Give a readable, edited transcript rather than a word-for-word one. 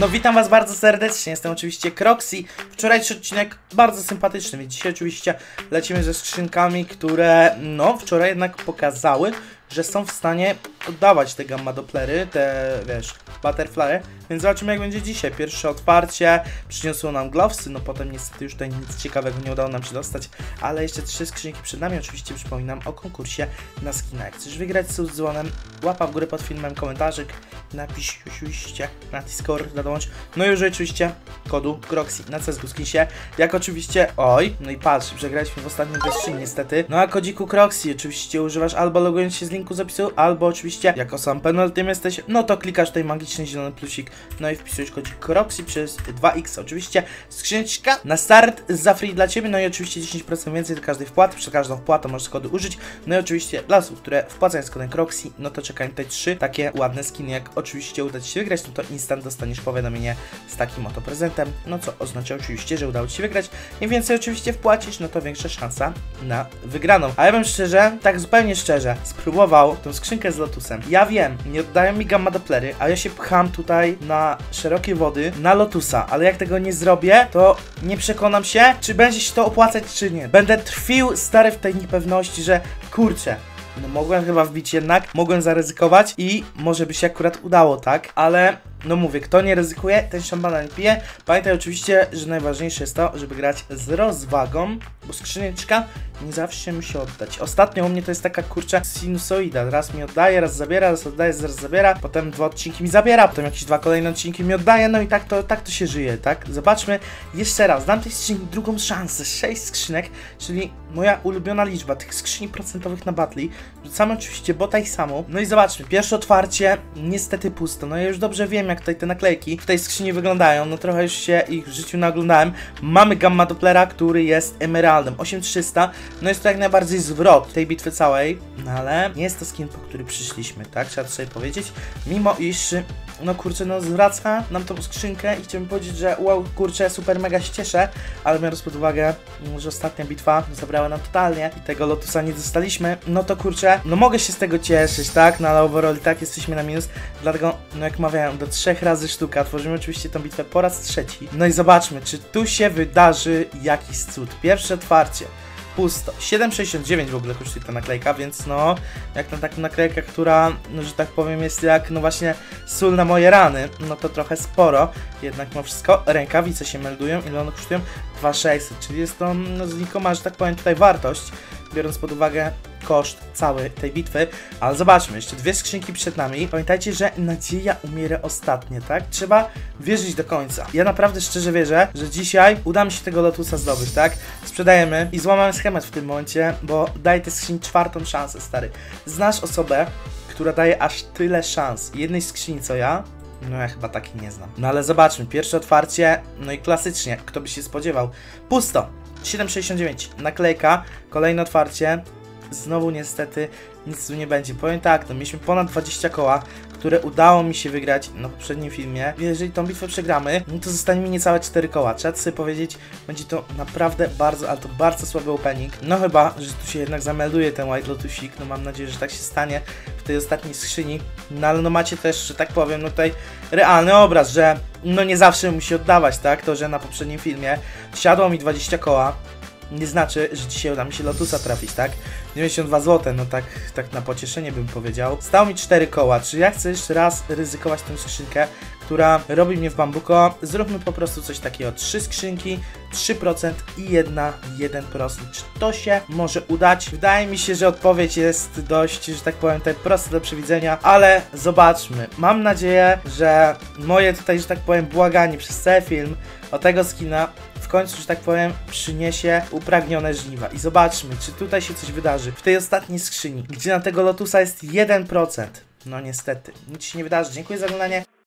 No witam was bardzo serdecznie, jestem oczywiście Croxy. Wczorajszy odcinek bardzo sympatyczny, więc dzisiaj oczywiście lecimy ze skrzynkami, które no wczoraj jednak pokazały, że są w stanie oddawać te gamma doplery, te wiesz, butterfly. Więc zobaczymy jak będzie dzisiaj. Pierwsze otwarcie przyniosło nam glowsy, no potem niestety już tutaj nic ciekawego nie udało nam się dostać, ale jeszcze 3 skrzynki przed nami. Oczywiście przypominam o konkursie na skina. Jak chcesz wygrać z dzwonem, łapa w górę pod filmem, komentarzyk, napisz oczywiście na Discord, dołącz. No i już oczywiście kodu Croxy na CSGO Skinsie. Jak oczywiście, oj, no i patrz, przegraliśmy w ostatnim wyścigu niestety. No a kodziku Croxy oczywiście używasz albo logując się z linku z opisu, albo oczywiście jako sam penultim jesteś, no to klikasz tutaj magiczny zielony plusik, no i wpisujesz kodzik Croxy przez 2x. Oczywiście skrzyneczka na start za free dla ciebie, no i oczywiście 10% więcej do każdej wpłaty, przed każdą wpłatą możesz kodu użyć. No i oczywiście dla osób, które wpłacają z kodem Croxy, no to czekają tutaj 3 takie ładne skiny. Jak oczywiście uda ci się wygrać, no to instant dostaniesz powiadomienie z takim oto prezentem, no co oznacza oczywiście, że udało ci się wygrać. Im więcej oczywiście wpłacisz, no to większa szansa na wygraną. A ja bym szczerze, tak zupełnie szczerze, spróbował tą skrzynkę z Lotusem. Ja wiem, nie oddają mi gamma doplery, a ja się pcham tutaj na szerokie wody, na Lotusa, ale jak tego nie zrobię, to nie przekonam się, czy będzie się to opłacać, czy nie. Będę trwił stary w tej niepewności, że kurczę, no mogłem chyba wbić jednak, mogłem zaryzykować i może by się akurat udało, tak? Ale no mówię, kto nie ryzykuje, ten szampana nie pije. Pamiętaj oczywiście, że najważniejsze jest to, żeby grać z rozwagą, bo skrzyneczka nie zawsze musi oddać. Ostatnio u mnie to jest taka kurczę sinusoida. Raz mi oddaje, raz zabiera, raz oddaje, raz zabiera, potem 2 odcinki mi zabiera, potem jakieś 2 kolejne odcinki mi oddaje, no i tak to się żyje, tak? Zobaczmy jeszcze raz, dam tej skrzyni drugą szansę, 6 skrzynek, czyli moja ulubiona liczba tych skrzyni procentowych na Battle. Rzucamy oczywiście bota i samą, no i zobaczmy, pierwsze otwarcie niestety pusto, no ja już dobrze wiem jak tutaj te naklejki w tej skrzyni wyglądają, no trochę już się ich w życiu naglądałem. Mamy gamma doplera, który jest emeraldem, 8300, no jest to jak najbardziej zwrot tej bitwy całej, no ale nie jest to skin, po który przyszliśmy, tak? Trzeba to sobie powiedzieć, mimo iż no kurczę, no zwraca nam tą skrzynkę i chciałbym powiedzieć, że wow, kurczę, super mega się cieszę, ale biorąc pod uwagę, że ostatnia bitwa zabrała nam totalnie i tego Lotusa nie dostaliśmy, no to kurczę, no mogę się z tego cieszyć, tak? No ale overall tak jesteśmy na minus, dlatego, no jak mawiałem, do 3 razy sztuka, tworzymy oczywiście tą bitwę po raz 3. No i zobaczmy, czy tu się wydarzy jakiś cud. Pierwsze otwarcie. Pusto. 7,69 w ogóle kosztuje ta naklejka, więc no, jak na taką naklejkę, która, no, że tak powiem, jest jak, no właśnie, sól na moje rany, no to trochę sporo, jednak mimo wszystko rękawice się meldują, ile one kosztują? 2,600, czyli jest to, no, znikoma, że tak powiem, tutaj wartość, biorąc pod uwagę koszt całej tej bitwy, ale zobaczmy, jeszcze 2 skrzynki przed nami. Pamiętajcie, że nadzieja umiera ostatnie, tak? Trzeba wierzyć do końca. Ja naprawdę szczerze wierzę, że dzisiaj uda mi się tego Lotusa zdobyć, tak? Sprzedajemy i złamamy schemat w tym momencie, bo daje tej skrzyni 4. szansę, stary. Znasz osobę, która daje aż tyle szans jednej skrzyni co ja? No ja chyba takiej nie znam. No ale zobaczmy, pierwsze otwarcie, no i klasycznie, kto by się spodziewał. Pusto. 7,69, naklejka, kolejne otwarcie, znowu niestety nic tu nie będzie. Powiem tak, no mieliśmy ponad 20 koła, które udało mi się wygrać na poprzednim filmie. Jeżeli tą bitwę przegramy, no to zostanie mi niecałe 4 koła. Trzeba sobie powiedzieć, będzie to naprawdę bardzo, ale to bardzo słaby opening. No chyba, że tu się jednak zamelduje ten White Lotusik, no mam nadzieję, że tak się stanie w tej ostatniej skrzyni. No ale no macie też, że tak powiem, no tutaj realny obraz, że no nie zawsze musi oddawać, tak? To, że na poprzednim filmie siadło mi 20 koła, nie znaczy, że dzisiaj uda mi się Lotusa trafić, tak? 92 zł, no tak na pocieszenie bym powiedział. Stało mi 4 koła, czy ja chcę jeszcze raz ryzykować tę skrzynkę, która robi mnie w bambuko? Zróbmy po prostu coś takiego, 3 skrzynki, 3% i 1%. Czy to się może udać? Wydaje mi się, że odpowiedź jest dość, że tak powiem, tutaj prosta do przewidzenia, ale zobaczmy. Mam nadzieję, że moje tutaj, że tak powiem, błaganie przez cały film o tego skina w końcu, że tak powiem, przyniesie upragnione żniwa. I zobaczmy, czy tutaj się coś wydarzy. W tej ostatniej skrzyni, gdzie na tego Lotusa jest 1%. No niestety, nic się nie wydarzy. Dziękuję za oglądanie.